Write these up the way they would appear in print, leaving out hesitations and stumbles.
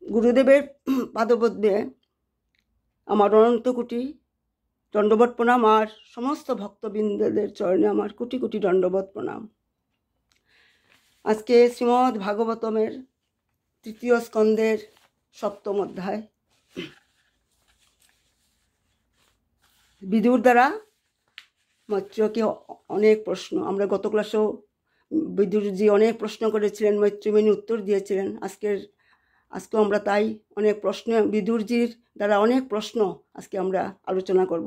গুরুদেবের পাদপদ্মে আমার অনন্ত কোটি দণ্ডবত প্রণাম, আর সমস্ত ভক্তবৃন্দদের চরণে আমার কোটি কোটি দণ্ডবত প্রণাম। আজকে শ্রীমদ ভাগবতমের তৃতীয় স্কন্ধের সপ্তম অধ্যায়। বিদুর দ্বারা মৈত্রেয়কে অনেক প্রশ্ন, আমরা গত ক্লাসেও বিদুরজি অনেক প্রশ্ন করেছিলেন, মৈত্রেয়ী উত্তর দিয়েছিলেন। আজকেও আমরা তাই অনেক প্রশ্ন, বিদুরজির দ্বারা অনেক প্রশ্ন আজকে আমরা আলোচনা করব।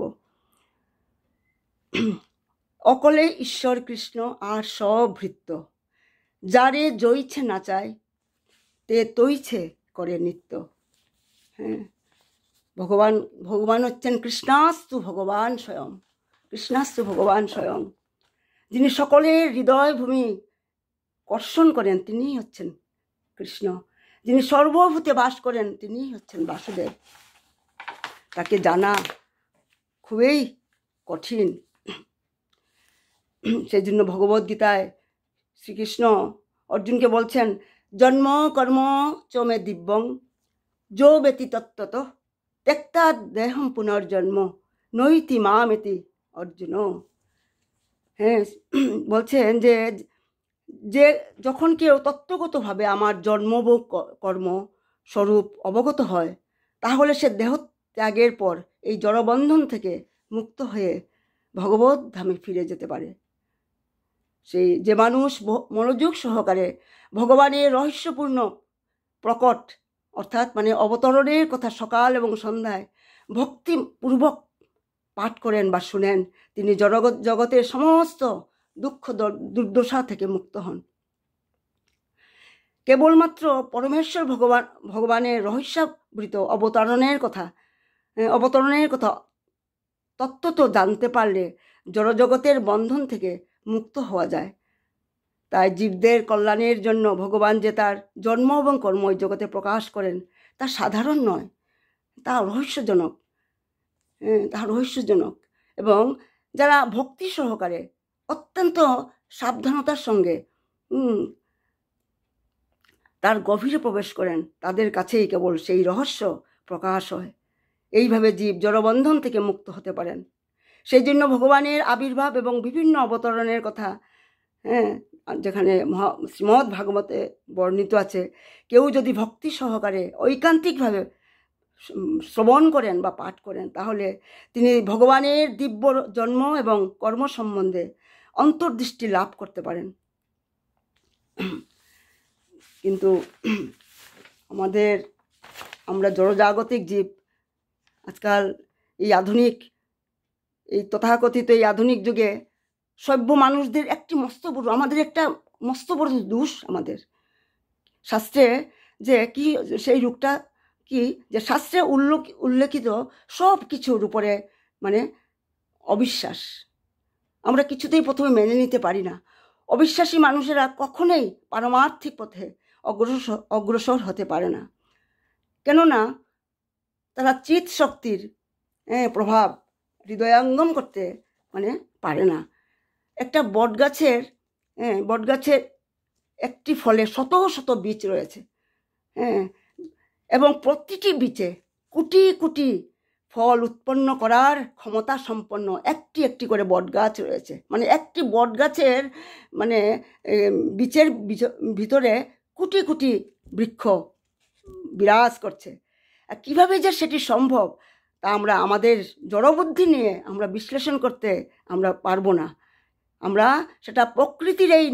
অকলে ঈশ্বর কৃষ্ণ আর সব ভৃত্য, যারে জইছে নাচায় তে তৈছে করে নিত্য। হ্যাঁ, ভগবান হচ্ছেন কৃষ্ণাস্তু ভগবান স্বয়ং, কৃষ্ণাস্তু ভগবান স্বয়ং, যিনি সকলের হৃদয় ভূমি কর্ষণ করেন তিনি হচ্ছেন কৃষ্ণ। যিনি সর্বভূতে বাস করেন তিনি হচ্ছেন বাসুদেব। তাকে জানা খুবই কঠিন। সেই জন্য ভগবদ্গীতায় শ্রীকৃষ্ণ অর্জুনকে বলছেন, জন্ম কর্ম চমে দিব্যং যো বেতি তত্ত্বত ত্যক্তা দেহম পুনর্জন্ম নৈতি মামেতি অর্জুন। হ্যাঁ, বলছেন যে যখন কেউ তত্ত্বগতভাবে আমার জন্ম কর্ম স্বরূপ অবগত হয়, তাহলে সে দেহ ত্যাগের পর এই জড়বন্ধন থেকে মুক্ত হয়ে ভগবত ধামে ফিরে যেতে পারে। সেই যে মানুষ মনোযোগ সহকারে ভগবানের রহস্যপূর্ণ প্রকট অর্থাৎ অবতরণের কথা সকাল এবং সন্ধ্যায় ভক্তিপূর্বক পাঠ করেন বা শুনেন, তিনি জগতের সমস্ত দুঃখ দুর্দশা থেকে মুক্ত হন। কেবলমাত্র পরমেশ্বর ভগবানের রহস্যাবৃত অবতরণের কথা তত্ত্ব তো জানতে পারলে জড়জগতের বন্ধন থেকে মুক্ত হওয়া যায়। তাই জীবদের কল্যাণের জন্য ভগবান যে তার জন্ম এবং কর্ম এই জগতে প্রকাশ করেন, তা সাধারণ নয়, তা রহস্যজনক। এবং যারা ভক্তি সহকারে অত্যন্ত সাবধানতার সঙ্গে তার গভীরে প্রবেশ করেন, তাদের কাছেই কেবল সেই রহস্য প্রকাশ হয়। এইভাবে জীব জড়বন্ধন থেকে মুক্ত হতে পারেন। সেই জন্য ভগবানের আবির্ভাব এবং বিভিন্ন অবতরণের কথা যেখানে শ্রীমদ ভাগবতে বর্ণিত আছে, কেউ যদি ভক্তি সহকারে ঐকান্তিকভাবে শ্রবণ করেন বা পাঠ করেন, তাহলে তিনি ভগবানের দিব্য জন্ম এবং কর্ম সম্বন্ধে অন্তর্দৃষ্টি লাভ করতে পারেন। কিন্তু আমরা জড়জাগতিক জীব, আজকাল এই তথাকথিত এই আধুনিক যুগে সভ্য মানুষদের আমাদের একটা মস্ত বড় দোষ। আমাদের শাস্ত্রে যে কি সেই রূপটা কি, যে শাস্ত্রে উল্লেখিত সব কিছুর উপরে অবিশ্বাস। আমরা কিছুতেই প্রথমে মেনে নিতে পারি না। অবিশ্বাসী মানুষেরা কখনোই পারমার্থিক পথে অগ্রসর হতে পারে না, কেননা তারা চিৎ শক্তির প্রভাব হৃদয়ঙ্গম করতে পারে না। একটা বটগাছের একটি ফলে শত শত বীজ রয়েছে, এবং প্রতিটি বীজে কোটি কোটি ফল উৎপন্ন করার ক্ষমতা সম্পন্ন একটি একটি করে বটগাছ রয়েছে। একটি বটগাছের বীজের ভিতরে কোটি কোটি বৃক্ষ বিরাজ করছে। আর কীভাবে যে সেটি সম্ভব, তা আমরা আমাদের জড়বুদ্ধি নিয়ে আমরা বিশ্লেষণ করতে আমরা পারবো না। আমরা সেটা প্রকৃতির এই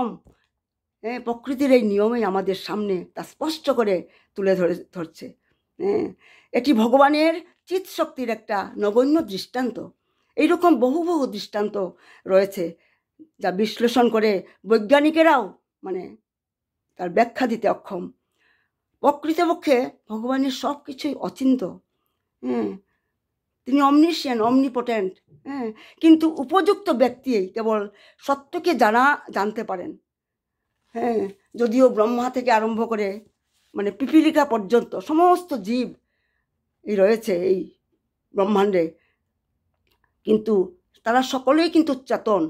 নিয়মেই আমাদের সামনে তা স্পষ্ট করে তুলে ধরছে। এটি ভগবানের চিৎ শক্তির একটা নগণ্য দৃষ্টান্ত। এইরকম বহু বহু দৃষ্টান্ত রয়েছে, যা বিশ্লেষণ করে বৈজ্ঞানিকেরাও তার ব্যাখ্যা দিতে অক্ষম। প্রকৃতপক্ষে ভগবানের সব কিছুই অচিন্ত। তিনি অমনিশিয়ান্ট, অমনিপোটেন্ট। কিন্তু উপযুক্ত ব্যক্তি কেবল সত্যকে জানতে পারেন। যদিও ব্রহ্মা থেকে আরম্ভ করে পিপীলিকা পর্যন্ত সমস্ত জীব রয়েছে এই ব্রহ্মাণ্ডে, কিন্তু তারা সকলেই কিন্তু চেতন।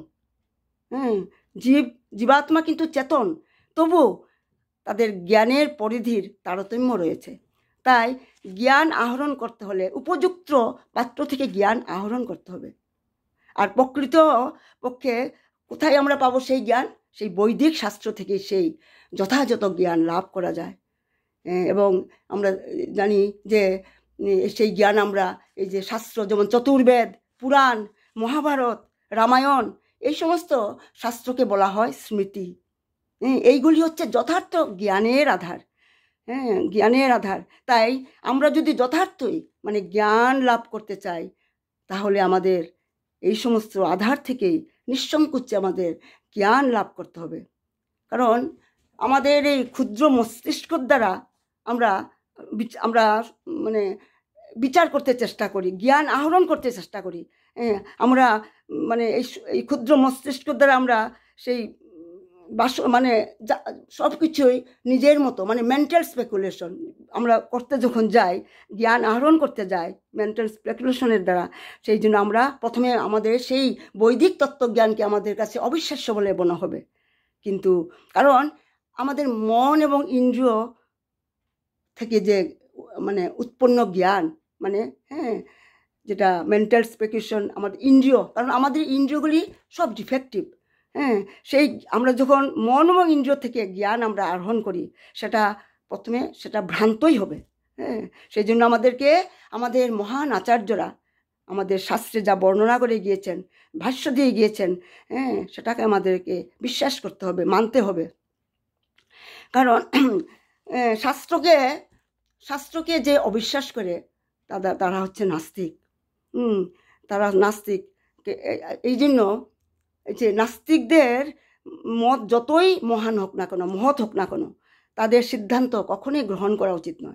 জীবাত্মা কিন্তু চেতন, তবু তাদের জ্ঞানের পরিধির তারতম্য রয়েছে। তাই জ্ঞান আহরণ করতে হলে উপযুক্ত পাত্র থেকে জ্ঞান আহরণ করতে হবে। আর প্রকৃত পক্ষে কোথায় আমরা পাবো সেই জ্ঞান? সেই বৈদিক শাস্ত্র থেকে সেই যথাযথ জ্ঞান লাভ করা যায়। এবং আমরা জানি যে সেই জ্ঞান আমরা এই যে শাস্ত্র, যেমন চতুর্বেদ, পুরাণ, মহাভারত, রামায়ণ, এই সমস্ত শাস্ত্রকে বলা হয় স্মৃতি। এইগুলি হচ্ছে যথার্থ জ্ঞানের আধার। জ্ঞানের আধার। তাই আমরা যদি যথার্থই মানে জ্ঞান লাভ করতে চাই, তাহলে আমাদের এই সমস্ত আধার থেকেই নিঃসংকোচে আমাদের জ্ঞান লাভ করতে হবে। কারণ আমাদের এই ক্ষুদ্র মস্তিষ্কর দ্বারা আমরা মানে বিচার করতে চেষ্টা করি, জ্ঞান আহরণ করতে চেষ্টা করি। আমরা মানে এই ক্ষুদ্র মস্তিষ্কর দ্বারা আমরা সেই মানে সব কিছুই নিজের মতো মানে মেন্টাল স্পেকুলেশন আমরা করতে যখন যাই, জ্ঞান আহরণ করতে যাই মেন্টাল স্পেকুলেশনের দ্বারা, সেই জন্য আমরা প্রথমে আমাদের সেই বৈদিক তত্ত্বজ্ঞানকে আমাদের কাছে অবিশ্বাস্য বলে মনে হবে। কিন্তু কারণ আমাদের মন এবং ইন্দ্রিয় থেকে যে মানে উৎপন্ন জ্ঞান, মানে যেটা মেন্টাল স্পেকুলেশন, আমাদের ইন্দ্রিয়, কারণ আমাদের ইন্দ্রিয়গুলি সব ডিফেক্টিভ। সেই আমরা যখন মন এবং ইন্দ্রিয় থেকে জ্ঞান আমরা আহরণ করি, সেটা প্রথমে সেটা ভ্রান্তই হবে। সেই জন্য আমাদেরকে আমাদের মহান আচার্যরা আমাদের শাস্ত্রে যা বর্ণনা করে গিয়েছেন, ভাষ্য দিয়ে গিয়েছেন, সেটাকে আমাদেরকে বিশ্বাস করতে হবে, মানতে হবে। কারণ শাস্ত্রকে যে অবিশ্বাস করে তারা হচ্ছে নাস্তিক। তারা নাস্তিক। এই জন্য যে নাস্তিকদের মত যতই মহান হোক না কেন, মহৎ হোক না কেন, তাদের সিদ্ধান্ত কখনোই গ্রহণ করা উচিত নয়।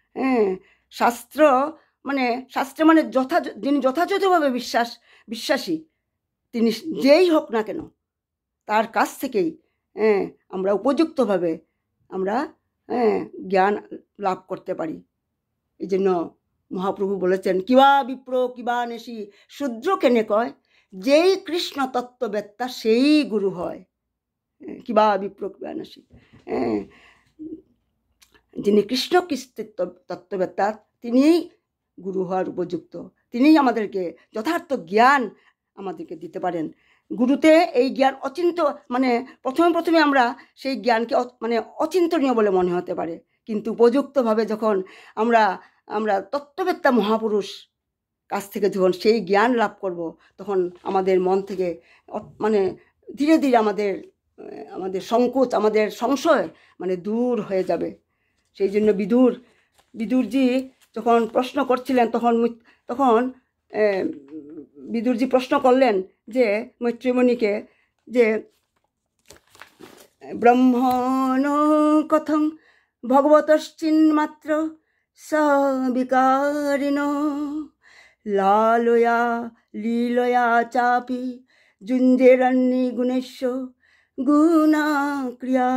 শাস্ত্রে মানে যিনি যথাযথভাবে বিশ্বাসী তিনি যেই হোক না কেন, তার কাছ থেকেই আমরা উপযুক্তভাবে আমরা জ্ঞান লাভ করতে পারি। এই জন্য মহাপ্রভু বলেছেন, কিবা বিপ্র কিবা নেশি শূদ্র কেনে কয়, যেই কৃষ্ণ তত্ত্ববেত্তা সেই গুরু হয়। কিবা বিপ্র কিবা নেশি, যিনি কৃষ্ণ তত্ত্ববেত্তা তিনিই গুরু হওয়ার উপযুক্ত, তিনিই আমাদেরকে যথার্থ জ্ঞান আমাদেরকে দিতে পারেন। গুরুতে এই জ্ঞান মানে প্রথমে আমরা সেই জ্ঞানকে মানে অচিন্তনীয় বলে মনে হতে পারে, কিন্তু উপযুক্তভাবে যখন আমরা তত্ত্ববেত্তা মহাপুরুষ কাছ থেকে যখন সেই জ্ঞান লাভ করব, তখন আমাদের মন থেকে মানে ধীরে ধীরে আমাদের সংকোচ, আমাদের সংশয় মানে দূর হয়ে যাবে। সেই জন্য বিদুরজি যখন প্রশ্ন করছিলেন, তখন বিদুরজি প্রশ্ন করলেন যে মৈত্রীমণিকে, যে ব্রহ্মণ কথং ভগবতশ্চিন্মাত্র সবিকারিণ লালয়া লীলয়া চাপি যুঞ্জেরন্নি গুণেশ্ব গুণাক্রিয়া।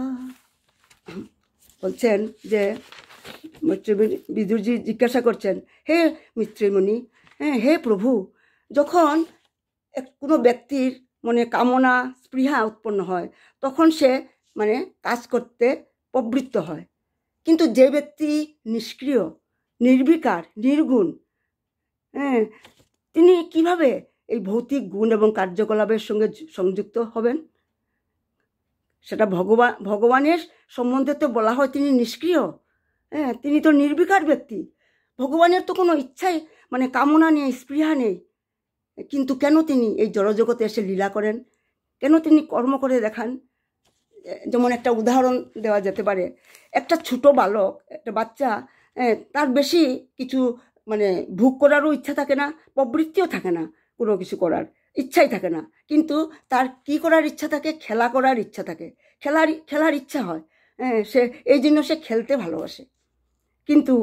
বলছেন যে বিদুরজি জিজ্ঞাসা করছেন, হে মৈত্রীমণি, হে প্রভু, যখন কোনো ব্যক্তির মনে কামনা স্পৃহা উৎপন্ন হয়, তখন সে মানে কাজ করতে প্রবৃত্ত হয়। কিন্তু যে ব্যক্তি নিষ্ক্রিয়, নির্বিকার, নির্গুণ, তিনি কিভাবে এই ভৌতিক গুণ এবং কার্যকলাপের সঙ্গে সংযুক্ত হবেন? সেটা ভগবানের সম্বন্ধে তো বলা হয় তিনি নিষ্ক্রিয়। তিনি তো নির্বিকার ব্যক্তি। ভগবানের তো কোনো ইচ্ছাই মানে কামনা নেই, স্পৃহা নেই। কিন্তু কেন তিনি এই জড়জগতে এসে লীলা করেন? কেন তিনি কর্ম করে দেখান? যেমন একটা উদাহরণ দেওয়া যেতে পারে, একটা ছোট বালক, একটা বাচ্চা, তার বেশি কিছু মানে ভোগ করারও ইচ্ছা থাকে না, প্রবৃত্তিও থাকে না, কোনো কিছু করার ইচ্ছাই থাকে না। কিন্তু তার কি করার ইচ্ছা থাকে? খেলা করার ইচ্ছা থাকে, খেলার ইচ্ছা হয়। সে এই জন্য সে খেলতে ভালোবাসে। কিন্তু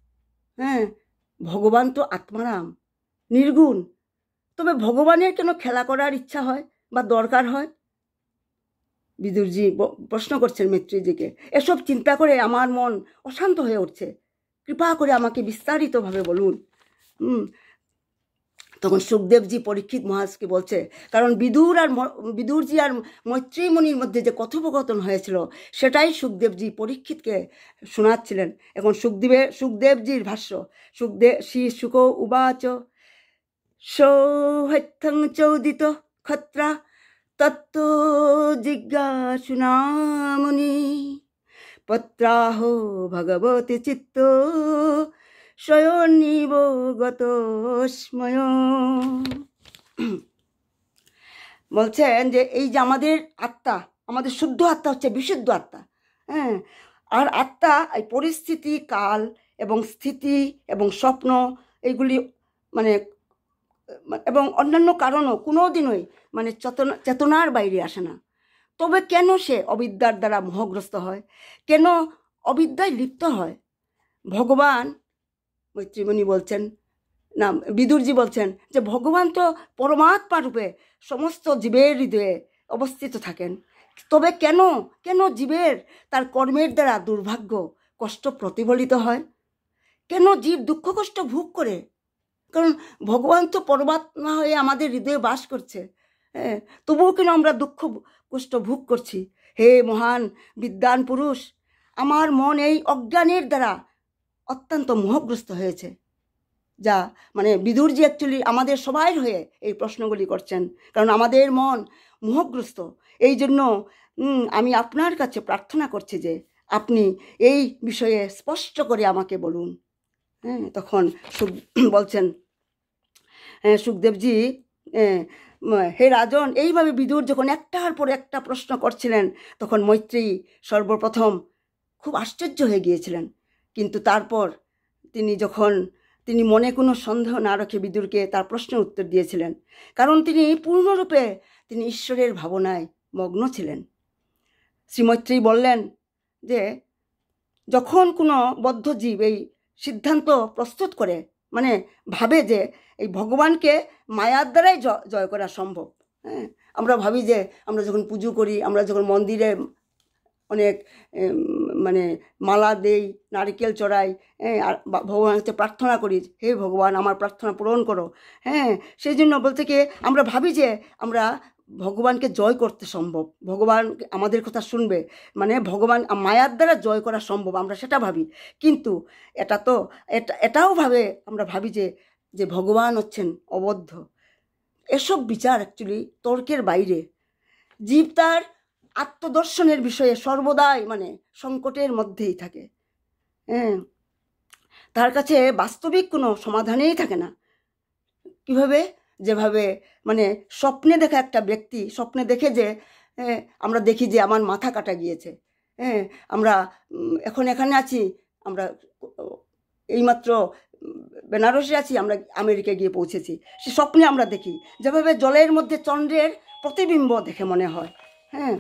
ভগবান তো আত্মারাম, নির্গুণ। তবে ভগবানের কেন খেলা করার ইচ্ছা হয় বা দরকার হয়? বিদুরজি প্রশ্ন করছেন মৈত্রীজিকে। এসব চিন্তা করে আমার মন অশান্ত হয়ে উঠছে, কৃপা করে আমাকে বিস্তারিতভাবে বলুন। তখন সুখদেবজি পরীক্ষিত মহারাজকে বলছে, কারণ বিদুরজি আর মৈত্রী মুনির মধ্যে যে কথোপকথন হয়েছিল সেটাই সুখদেবজি পরীক্ষিতকে শোনাচ্ছিলেন। এখন সুখদেবজির ভাষ্য, শ্রী শুক উবাচ সৌহত্যং চৌদিত ক্ষত্রা তত্ত্ব জিজ্ঞাসুনা মুনি পত্রাহ ভগবতি চিত্ত স্বয়নিব গতস্ময়। বলছেন যে এই যে আমাদের আত্মা, আমাদের শুদ্ধ আত্মা হচ্ছে বিশুদ্ধ আত্মা। হ্যাঁ, আর আত্মা এই পরিস্থিতি, কাল এবং স্থিতি এবং স্বপ্ন এইগুলি মানে এবং অন্যান্য কারণও কোনো দিনই মানে চেতনার বাইরে আসে না। তবে কেন সে অবিদ্যার দ্বারা মোহগ্রস্ত হয়, কেন অবিদ্যায় লিপ্ত হয়? ভগবান, মৈত্রীমণি বলছেন না, বিদুরজি বলছেন যে ভগবান তো পরমাত্মা রূপে সমস্ত জীবের হৃদয়ে অবস্থিত থাকেন। তবে কেন কেন জীবের তার কর্মের দ্বারা দুর্ভাগ্য কষ্ট প্রতিফলিত হয়? কেন জীব দুঃখ কষ্ট ভোগ করে? কারণ ভগবান তো পরমাত্মা হয়ে আমাদের হৃদয়ে বাস করছে। হ্যাঁ, তবুও কেন আমরা দুঃখ কষ্ট ভোগ করছি? হে মহান বিদ্বান পুরুষ, আমার মন এই অজ্ঞানের দ্বারা অত্যন্ত মোহগ্রস্ত হয়েছে। যা মানে বিদুরজি অ্যাকচুয়ালি আমাদের সবাই হয়ে এই প্রশ্নগুলি করছেন, কারণ আমাদের মন মোহগ্রস্ত। এই জন্য আমি আপনার কাছে প্রার্থনা করছি যে আপনি এই বিষয়ে স্পষ্ট করে আমাকে বলুন। হ্যাঁ, তখন বলছেন সুখদেবজি, হে রাজন, এইভাবে বিদুর যখন একটার পর একটা প্রশ্ন করছিলেন তখন মৈত্রী সর্বপ্রথম খুব আশ্চর্য হয়ে গিয়েছিলেন। কিন্তু তারপর তিনি মনে কোনো সন্দেহ না রেখে বিদুরকে তার প্রশ্নের উত্তর দিয়েছিলেন, কারণ তিনি পূর্ণরূপে ঈশ্বরের ভাবনায় মগ্ন ছিলেন। শ্রীমৈত্রী বললেন যে যখন কোনো বদ্ধ জীব এই সিদ্ধান্ত প্রস্তুত করে, মানে ভাবে যে এই ভগবানকে মায়ার দ্বারাই জয় করা সম্ভব। হ্যাঁ, আমরা ভাবি যে আমরা যখন পুজো করি, আমরা যখন মন্দিরে অনেক মানে মালা দেই, নারকেল চড়াই, আর ভগবানের কাছে প্রার্থনা করি, হে ভগবান আমার প্রার্থনা পূরণ করো। হ্যাঁ, সেই জন্য বলতে কি আমরা ভাবি যে আমরা ভগবানকে জয় করতে সম্ভব, ভগবান আমাদের কথা শুনবে, মানে ভগবান মায়ার দ্বারা জয় করা সম্ভব, আমরা সেটা ভাবি। কিন্তু এটাও আমরা ভাবি যে ভগবান হচ্ছেন অবদ্ধ। এসব বিচার অ্যাকচুয়ালি তর্কের বাইরে। জীব তার আত্মদর্শনের বিষয়ে সর্বদাই মানে সংকটের মধ্যেই থাকে। হ্যাঁ, তার কাছে বাস্তবিক কোনো সমাধানেই থাকে না। কিভাবে? যেভাবে মানে স্বপ্নে দেখা একটা ব্যক্তি স্বপ্নে দেখে যে আমরা দেখি যে আমার মাথা কাটা গিয়েছে, হ্যাঁ, আমরা এখন এখানে আছি, আমরা এইমাত্র বেনারসে আছি, আমরা আমেরিকা গিয়ে পৌঁছেছি, সে স্বপ্নে আমরা দেখি। যেভাবে জলের মধ্যে চন্দ্রের প্রতিবিম্ব দেখে মনে হয়। হ্যাঁ,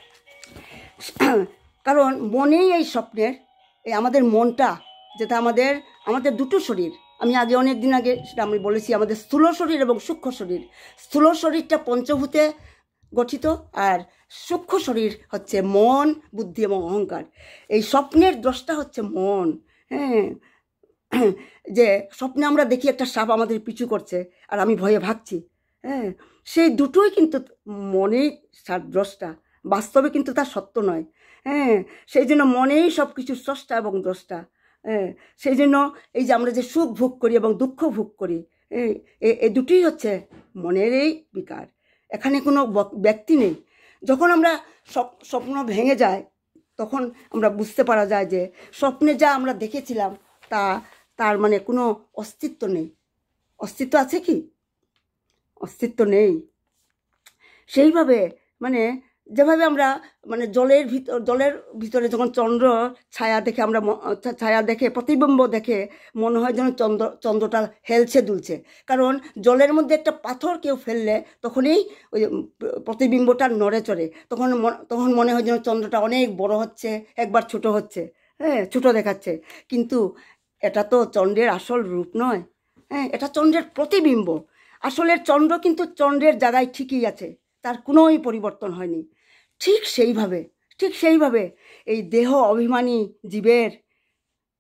কারণ মনেই এই স্বপ্নের এই আমাদের মনটা, যেটা আমাদের দুটো শরীর, আমি অনেক দিন আগে সেটা আমি বলেছি, আমাদের স্থূল শরীর এবং সূক্ষ্ম শরীর। স্থূল শরীরটা পঞ্চভূতে গঠিত, আর সূক্ষ্ম শরীর হচ্ছে মন, বুদ্ধি এবং অহংকার। এই স্বপ্নের দ্রষ্টা হচ্ছে মন। হ্যাঁ, যে স্বপ্নে আমরা দেখি একটা সাপ আমাদের পিছু করছে আর আমি ভয়ে ভাগছি। হ্যাঁ, সেই দুটোই কিন্তু মনেই দ্রষ্টা, বাস্তবে কিন্তু তা সত্য নয়। হ্যাঁ, সেই জন্য মনেই সব কিছু স্রষ্টা এবং দ্রষ্টা। হ্যাঁ, সেই জন্য এই যে আমরা যে সুখ ভোগ করি এবং দুঃখ ভোগ করি, এই দুটোই হচ্ছে মনেরই বিকার, এখানে কোনো ব্যক্তি নেই। যখন আমরা স্বপ্ন ভেঙে যায় তখন আমরা বুঝতে পারা যায় যে স্বপ্নে যা আমরা দেখেছিলাম তার মানে কোনো অস্তিত্ব নেই। অস্তিত্ব আছে কি? অস্তিত্ব নেই। সেইভাবে মানে যেভাবে আমরা মানে জলের ভিতরে যখন চন্দ্র ছায়া দেখে প্রতিবিম্ব দেখে মনে হয় যেন চন্দ্রটা হেলছে দুলছে, কারণ জলের মধ্যে একটা পাথর কেউ ফেললে তখনই ওই প্রতিবিম্বটা নড়ে চড়ে, তখন মনে হয় যেন চন্দ্রটা অনেক বড় হচ্ছে, একবার ছোট হচ্ছে, হ্যাঁ, ছোট দেখাচ্ছে। কিন্তু এটা তো চন্দ্রের আসল রূপ নয়। হ্যাঁ, এটা চন্দ্রের প্রতিবিম্ব। আসলের চন্দ্র কিন্তু চন্দ্রের জায়গায় ঠিকই আছে, তার কোনোই পরিবর্তন হয়নি। ঠিক সেইভাবে এই দেহ অভিমানী জীবের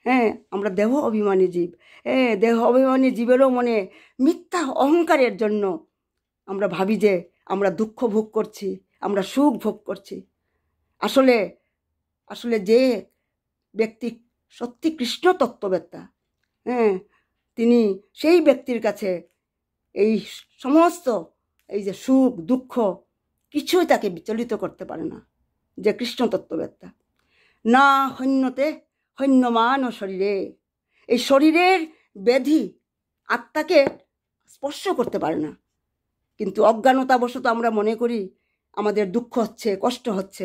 হ্যাঁ, আমরা দেহ অভিমানী জীব। দেহ অভিমানী জীবেরও মনে মিথ্যা অহংকারের জন্য আমরা ভাবি যে আমরা দুঃখ ভোগ করছি, আমরা সুখ ভোগ করছি। আসলে আসলে যে ব্যক্তি সত্যি কৃষ্ণ তত্ত্ববেত্তা, তিনি সেই ব্যক্তির কাছে এই সমস্ত এই যে সুখ দুঃখ কিছুই তাকে বিচলিত করতে পারে না, যে কৃষ্ণ তত্ত্ববেত্তা। না হন্যতে হন্যমান ও শরীরে, এই শরীরের ব্যাধি আত্মাকে স্পর্শ করতে পারে না, কিন্তু অজ্ঞানতাবশত আমরা মনে করি আমাদের দুঃখ হচ্ছে, কষ্ট হচ্ছে।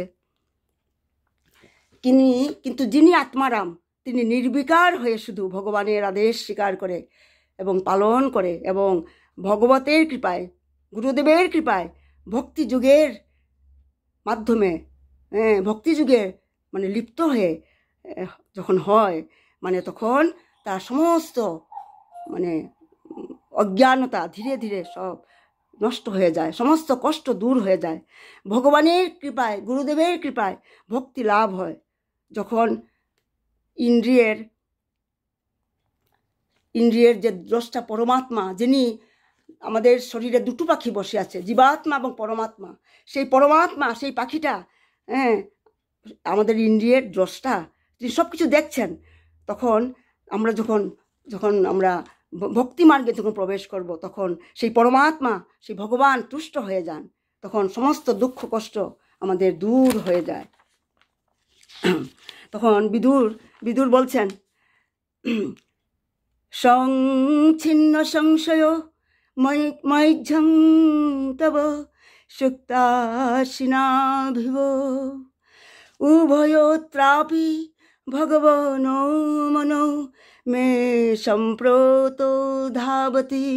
কিন্তু যিনি আত্মারাম, তিনি নির্বিকার হয়ে শুধু ভগবানের আদেশ স্বীকার করে এবং পালন করে, এবং ভগবতের কৃপায়, গুরুদেবের কৃপায়, ভক্তিযুগের মাধ্যমে, ভক্তিযুগে মানে লিপ্ত হয়ে যখন হয়, মানে তখন তার সমস্ত মানে অজ্ঞানতা ধীরে ধীরে সব নষ্ট হয়ে যায়, সমস্ত কষ্ট দূর হয়ে যায়। ভগবানের কৃপায়, গুরুদেবের কৃপায় ভক্তি লাভ হয়। যখন ইন্দ্রিয়ের যে দ্রষ্টা পরমাত্মা, যিনি আমাদের শরীরে দুটো পাখি বসে আছে, জীবাত্মা এবং পরমাত্মা, সেই পরমাত্মা, সেই পাখিটা আমাদের ইন্দ্রিয়ের দ্রষ্টা, তিনি সব কিছু দেখছেন। তখন আমরা যখন আমরা ভক্তি মার্গে যখন প্রবেশ করব, তখন সেই পরমাত্মা, সেই ভগবান তুষ্ট হয়ে যান, তখন সমস্ত দুঃখ কষ্ট আমাদের দূর হয়ে যায়। তখন বিদুর বলছেন, সংচ্ছিন্ন সংশয় মৈঝং তব সুক্তাসিনাভিব উভয়ত্রাপি ভগবনো মনো মে সম্প্রত ধাবতি।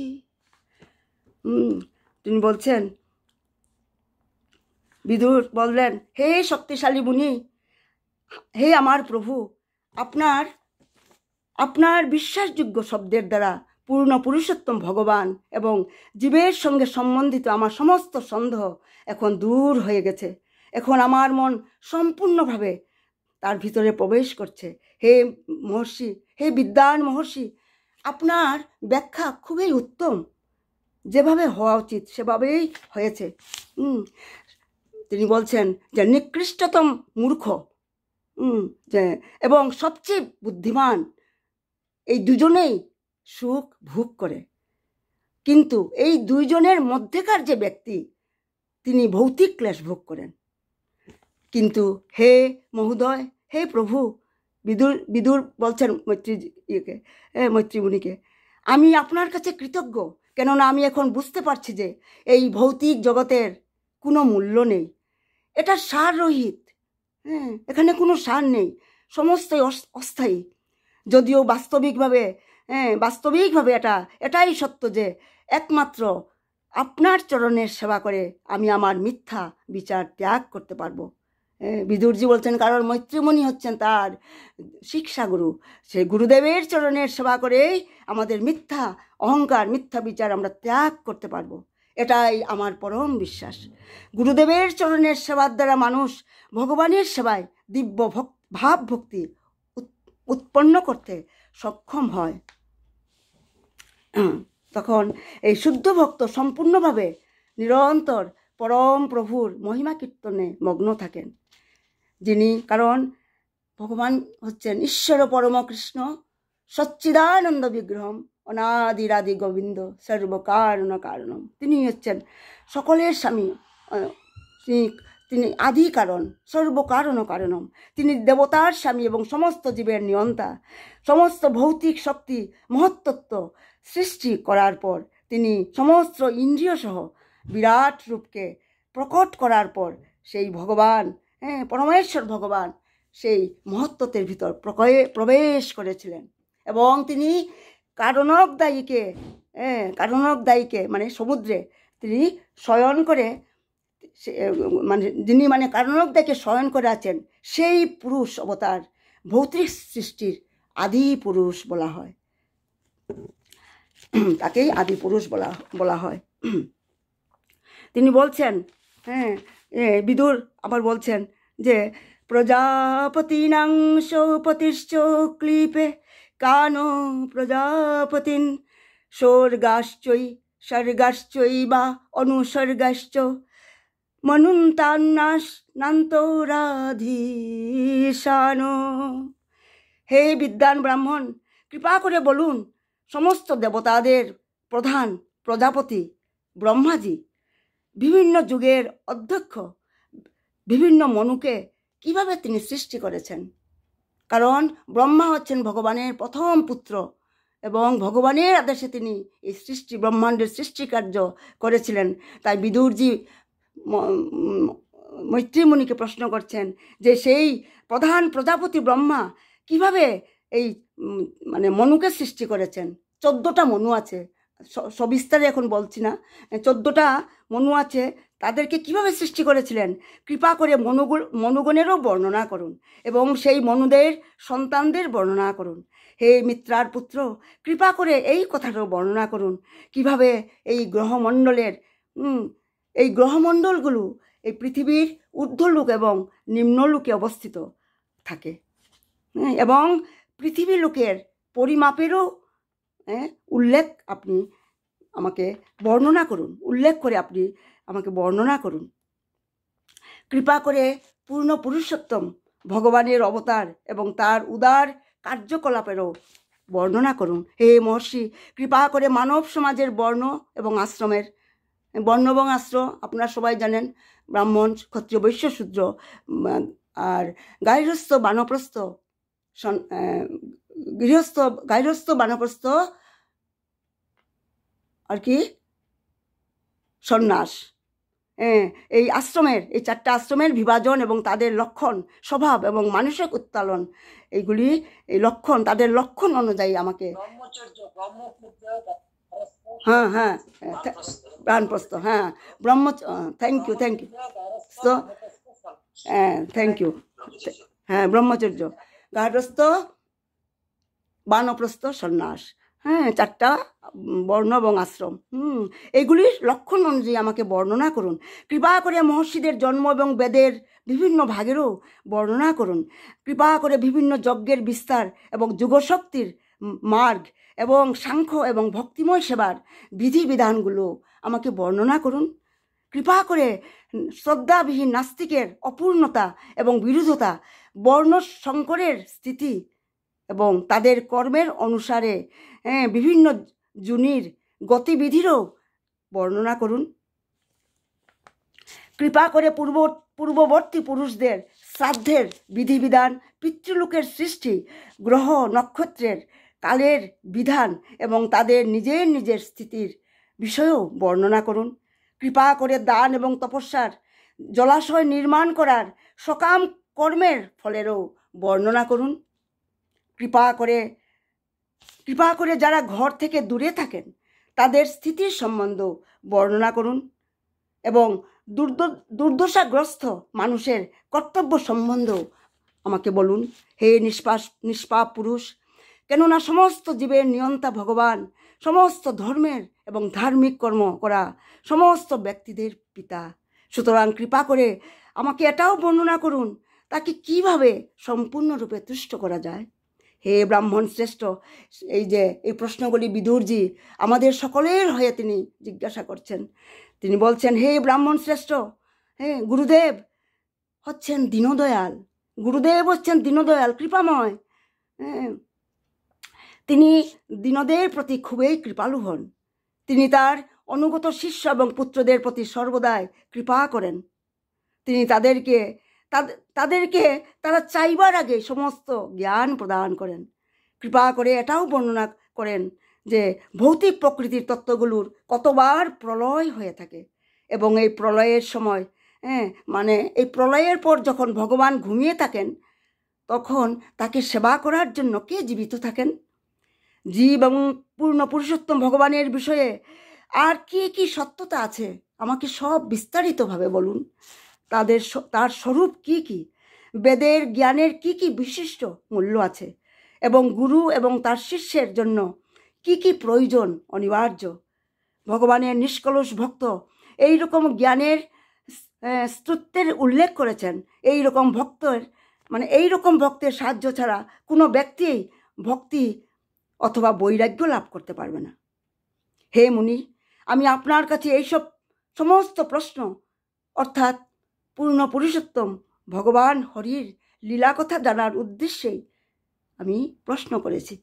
তিনি বলছেন, বিদুর বললেন, হে শক্তিশালী মুনি, হে আমার প্রভু, আপনার বিশ্বাসযোগ্য শব্দের দ্বারা পূর্ণ পুরুষোত্তম ভগবান এবং জীবের সঙ্গে সম্বন্ধিত আমার সমস্ত সন্দেহ এখন দূর হয়ে গেছে। এখন আমার মন সম্পূর্ণভাবে তার ভিতরে প্রবেশ করছে। হে মহর্ষি, হে বিদ্বান মহর্ষি, আপনার ব্যাখ্যা খুবই উত্তম, যেভাবে হওয়া উচিত সেভাবেই হয়েছে। তিনি বলছেন যে নিকৃষ্টতম মূর্খ যে এবং সবচেয়ে বুদ্ধিমান, এই দুজনেই সুখ ভোগ করে, কিন্তু এই দুইজনের মধ্যেকার যে ব্যক্তি, তিনি ভৌতিক ক্লেশ ভোগ করেন। কিন্তু হে মহোদয়, হে প্রভু, বিদুর বলছেন মৈত্রী মুনিকে, আমি আপনার কাছে কৃতজ্ঞ, কেননা আমি এখন বুঝতে পারছি যে এই ভৌতিক জগতের কোনো মূল্য নেই, এটা সাররহিত। এখানে কোনো সার নেই, সমস্তই অস্থায়ী। যদিও বাস্তবিকভাবে এটাই সত্য যে একমাত্র আপনার চরণের সেবা করে আমি আমার মিথ্যা বিচার ত্যাগ করতে পারবো। বিদুরজি বলছেন, কারণ মৈত্রীমণি হচ্ছেন তার শিক্ষাগুরু, সেই গুরুদেবের চরণের সেবা করেই আমাদের মিথ্যা অহংকার, মিথ্যা বিচার আমরা ত্যাগ করতে পারবো। এটাই আমার পরম বিশ্বাস। গুরুদেবের চরণের সেবার দ্বারা মানুষ ভগবানের সেবায় দিব্য ভাব ভক্তি উৎপন্ন করতে সক্ষম হয়। তখন এই শুদ্ধ ভক্ত সম্পূর্ণভাবে নিরন্তর পরম প্রভুর মহিমা কীর্তনে মগ্ন থাকেন, কারণ ভগবান হচ্ছেন ঈশ্বর পরম কৃষ্ণ সচ্চিদানন্দ বিগ্রহম অনাদিরাদি গোবিন্দ সর্বকারণ কারণম। তিনি হচ্ছেন সকলের স্বামী, তিনি আদি কারণ, সর্বকারণ কারণম। তিনি দেবতার স্বামী এবং সমস্ত জীবের নিয়ন্তা। সমস্ত ভৌতিক শক্তি মহত্তত্ত্ব সৃষ্টি করার পর তিনি সমস্ত ইন্দ্রিয় সহ বিরাট রূপকে প্রকট করার পর সেই ভগবান, পরমেশ্বর ভগবান সেই মহত্ত্বের ভিতর প্রবেশ করেছিলেন, এবং তিনি কারণকদায়ীকে মানে সমুদ্রে তিনি শয়ন করে, যিনি কারণকদায়ীকে শয়ন করে আছেন, সেই পুরুষ অবতার ভৌতিক সৃষ্টির আদি পুরুষ বলা হয়, তাকেই আদি পুরুষ বলা হয়। তিনি বলছেন, বিদুর আবার বলছেন যে প্রজাপতিনাং সৌপতিশ্চ ক্লীপে কানো প্রজাপতিন স্বর্গাশ্চৈবা অনুসর্গাশ্চ মনুন্তান্নান্তরাধীশানো। হে বিদ্বান ব্রাহ্মণ, কৃপা করে বলুন, সমস্ত দেবতাদের প্রধান প্রজাপতি ব্রহ্মাজি বিভিন্ন যুগের অধ্যক্ষ বিভিন্ন মনুকে কিভাবে তিনি সৃষ্টি করেছেন? কারণ ব্রহ্মা হচ্ছেন ভগবানের প্রথম পুত্র এবং ভগবানের আদেশে তিনি এই ব্রহ্মাণ্ডের সৃষ্টি কার্য করেছিলেন। তাই বিদুরজি মৈত্রী মুনিকে প্রশ্ন করছেন যে সেই প্রধান প্রজাপতি ব্রহ্মা কিভাবে এই মনুকে সৃষ্টি করেছেন। 14টা মনু আছে, সবিস্তারে এখন বলছি না। 14টা মনু আছে, তাদেরকে কিভাবে সৃষ্টি করেছিলেন কৃপা করে মনুগণেরও বর্ণনা করুন এবং সেই মনুদের সন্তানদের বর্ণনা করুন। হে মিত্রার পুত্র, কৃপা করে এই কথাটাও বর্ণনা করুন কিভাবে এই গ্রহমণ্ডলগুলো এই পৃথিবীর ঊর্ধ্বলোক এবং নিম্নলোকে অবস্থিত থাকে এবং পৃথিবী লোকের পরিমাপেরও উল্লেখ আপনি আমাকে বর্ণনা করুন, উল্লেখ করে আপনি আমাকে বর্ণনা করুন। কৃপা করে পূর্ণ পুরুষোত্তম ভগবানের অবতার এবং তার উদার কার্যকলাপেরও বর্ণনা করুন। হে মহর্ষি, কৃপা করে মানব সমাজের বর্ণ এবং আশ্রম আপনারা সবাই জানেন, ব্রাহ্মণ, ক্ষত্রিয়, বৈশ্য, শূদ্র আর গার্হস্থ্য, বানপ্রস্থ, গার্হস্থ্য, বানপ্রস্থ আর কি সন্ন্যাস, এই আশ্রমের, এই 4টা আশ্রমের বিভাজন এবং তাদের লক্ষণ, স্বভাব এবং মানসিক উত্তোলন, এইগুলি এই লক্ষণ, তাদের লক্ষণ অনুযায়ী আমাকে প্রাণপ্রস্থ, থ্যাংক ইউ তো থ্যাংক ইউ। ব্রহ্মচর্য, গার্হস্থ্য, বানপ্রস্থ, সন্ন্যাস, 4টা বর্ণ এবং আশ্রম, এইগুলির লক্ষণ অনুযায়ী আমাকে বর্ণনা করুন। কৃপা করে মহর্ষিদের জন্ম এবং বেদের বিভিন্ন ভাগেরও বর্ণনা করুন। কৃপা করে বিভিন্ন যজ্ঞের বিস্তার এবং যুগশক্তির মার্গ এবং সাংখ্য এবং ভক্তিময় সেবার বিধিবিধানগুলো আমাকে বর্ণনা করুন। কৃপা করে শ্রদ্ধাবিহীন নাস্তিকের অপূর্ণতা এবং বিরোধতা, বর্ণ সংকরের স্থিতি এবং তাদের কর্মের অনুসারে বিভিন্ন যোনির গতিবিধিরও বর্ণনা করুন। কৃপা করে পূর্ববর্তী পুরুষদের শ্রাদ্ধের বিধিবিধান, পিতৃলোকের সৃষ্টি, গ্রহ নক্ষত্রের কালের বিধান এবং তাদের নিজের নিজের স্থিতির বিষয়েও বর্ণনা করুন। কৃপা করে দান এবং তপস্যার, জলাশয় নির্মাণ করার সকাম কর্মের ফলেরও বর্ণনা করুন। কৃপা করে যারা ঘর থেকে দূরে থাকেন তাদের স্থিতির সম্বন্ধ বর্ণনা করুন এবং দুর্দশাগ্রস্ত মানুষের কর্তব্য সম্বন্ধ আমাকে বলুন। হে নিষ্পাপ পুরুষ, কেননা সমস্ত জীবের নিয়ন্তা ভগবান, সমস্ত ধর্মের এবং ধার্মিক কর্ম করা সমস্ত ব্যক্তিদের পিতা। সুতরাং কৃপা করে আমাকে এটাও বর্ণনা করুন তাকে কিভাবে সম্পূর্ণরূপে তুষ্ট করা যায়। হে ব্রাহ্মণ শ্রেষ্ঠ, এই প্রশ্নগুলি বিদুরজি আমাদের সকলের হয়ে তিনি জিজ্ঞাসা করছেন। তিনি বলছেন, হে ব্রাহ্মণ শ্রেষ্ঠ, গুরুদেব হচ্ছেন দীনদয়াল, কৃপাময়। তিনি দীনদের প্রতি খুবই কৃপালু হন। তিনি তার অনুগত শিষ্য এবং পুত্রদের প্রতি সর্বদাই কৃপা করেন। তিনি তাদেরকে তারা চাইবার আগে সমস্ত জ্ঞান প্রদান করেন। কৃপা করে এটাও বর্ণনা করেন যে ভৌতিক প্রকৃতির তত্ত্বগুলোর কতবার প্রলয় হয়ে থাকে এবং এই প্রলয়ের সময় এই প্রলয়ের পর যখন ভগবান ঘুমিয়ে থাকেন তখন তাকে সেবা করার জন্য কে জীবিত থাকেন। জীব এবং পূর্ণ পুরুষোত্তম ভগবানের বিষয়ে আর কি সত্যতা আছে আমাকে সব বিস্তারিতভাবে বলুন। তার স্বরূপ কি, বেদের জ্ঞানের কি বিশিষ্ট মূল্য আছে এবং গুরু এবং তার শিষ্যের জন্য কি প্রয়োজন অনিবার্য। ভগবানের নিষ্কলুষ ভক্ত এই রকম জ্ঞানের স্তোত্রের উল্লেখ করেছেন। এই রকম ভক্তের মানে এই রকম ভক্তের সাহায্য ছাড়া কোনো ব্যক্তি ভক্তি অথবা বৈরাগ্য লাভ করতে পারবে না। হে মুনি, আমি আপনার কাছে এইসব সমস্ত প্রশ্ন অর্থাৎ পূর্ণ পুরুষোত্তম ভগবান হরির লীলা কথা জানার উদ্দেশ্যেই আমি প্রশ্ন করেছি।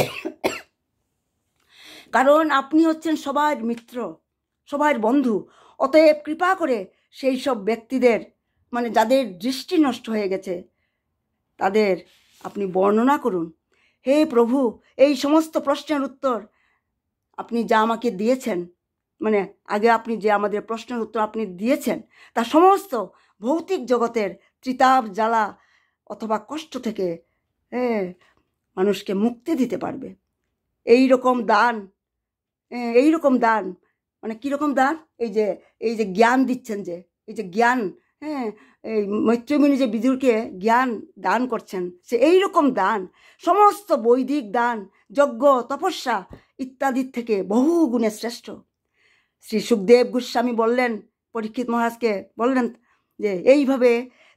কারণ আপনি হচ্ছেন সবার মিত্র, সবার বন্ধু। অতএব কৃপা করে সেই সব ব্যক্তিদের মানে যাদের দৃষ্টি নষ্ট হয়ে গেছে তাদের আপনি বর্ণনা করুন। হে প্রভু, এই সমস্ত প্রশ্নের উত্তর আপনি যা আমাকে দিয়েছেন, মানে আগে আপনি যে আমাদের প্রশ্নের উত্তর আপনি দিয়েছেন, তা সমস্ত ভৌতিক জগতের ত্রিতাপ জ্বালা অথবা কষ্ট থেকে মানুষকে মুক্তি দিতে পারবে। এই রকম দান মানে কীরকম দান? এই যে জ্ঞান দিচ্ছেন, যে এই যে জ্ঞান, এই মৈত্রমুনি যে বিদুরকে জ্ঞান দান করছেন, সে এই রকম দান সমস্ত বৈদিক দান, যজ্ঞ, তপস্যা ইত্যাদির থেকে বহু গুণে শ্রেষ্ঠ। শ্রী সুখদেব গোস্বামী বললেন, পরীক্ষিত মহারাজকে বললেন যে এইভাবে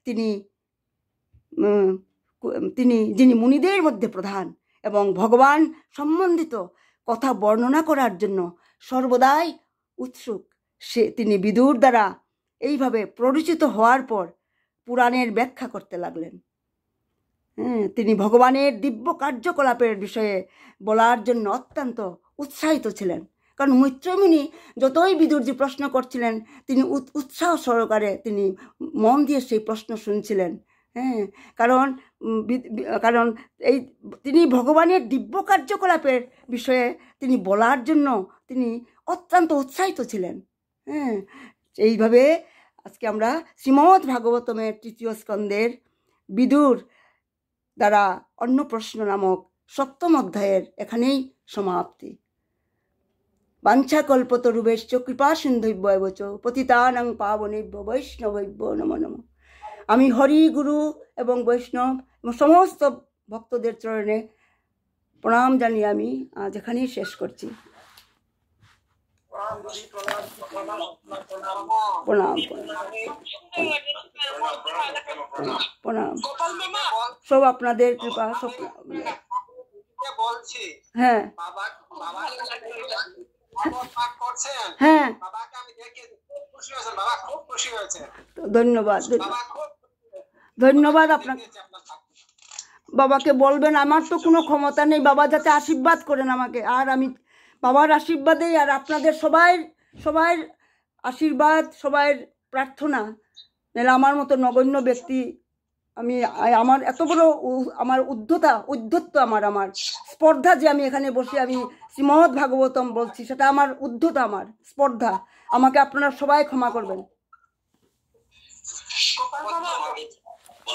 তিনি যিনি মুনিদের মধ্যে প্রধান এবং ভগবান সম্বন্ধিত কথা বর্ণনা করার জন্য সর্বদাই উৎসুক, তিনি বিদুর দ্বারা এইভাবে পরিচিত হওয়ার পর পুরাণের ব্যাখ্যা করতে লাগলেন। তিনি ভগবানের দিব্য কার্যকলাপের বিষয়ে বলার জন্য অত্যন্ত উৎসাহিত ছিলেন। কারণ মৈত্রমুনি যতই বিদুরজি প্রশ্ন করছিলেন, তিনি উৎসাহ সহকারে তিনি মন দিয়ে সেই প্রশ্ন শুনছিলেন। কারণ তিনি ভগবানের দিব্য কার্যকলাপের বিষয়ে তিনি বলার জন্য তিনি অত্যন্ত উৎসাহিত ছিলেন। এইভাবে আজকে আমরা শ্রীমদ্ ভাগবতমের 3য় স্কন্ধের বিদুর দ্বারা অন্য প্রশ্ন নামক 7ম অধ্যায়ের এখানেই সমাপ্তি। বাঞ্ছাকল্পতরুভ্যশ্চ কৃপা সিন্ধুভ্যেব চ পতিতানাং পাবনেভ্যো বৈষ্ণবেভ্যো নমো নমঃ। আমি হরি, গুরু এবং বৈষ্ণব এবং সমস্ত ভক্তদের চরণে প্রণাম জানিয়ে আমি আজ এখানেই শেষ করছি। প্রণাম প্রণাম। সব আপনাদের কৃপা। সব হ্যাঁ হ্যাঁ, ধন্যবাদ ধন্যবাদ আপনাকে। বাবাকে বলবেন আমার তো কোনো ক্ষমতা নেই, বাবা যাতে আশীর্বাদ করেন আমাকে। আর আমি বাবার আশীর্বাদেই আর আপনাদের সবাই আশীর্বাদ, সবাই প্রার্থনা, নাহলে আমার মতো নগণ্য ব্যক্তি, আমার এত বড় আমার উদ্ধত্ত, আমার স্পর্ধা যে আমি এখানে বসে আমি শ্রীমদ্ ভাগবতম বলছি, সেটা আমার উদ্ধতা, আমার স্পর্ধা। আমাকে আপনারা সবাই ক্ষমা করবেন।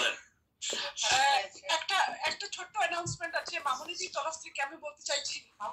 একটা ছোট্ট অ্যানাউন্সমেন্ট আছে মামুনিজির তরফ থেকে, আমি বলতে চাইছি।